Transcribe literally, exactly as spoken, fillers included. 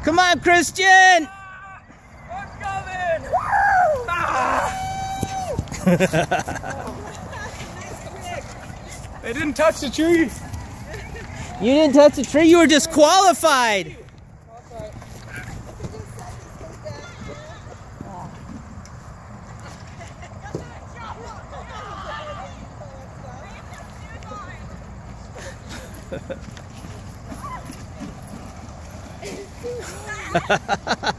Come on, Christian! I'm coming! Ah. They didn't touch the tree. You didn't touch the tree, you were disqualified. Ha ha ha ha!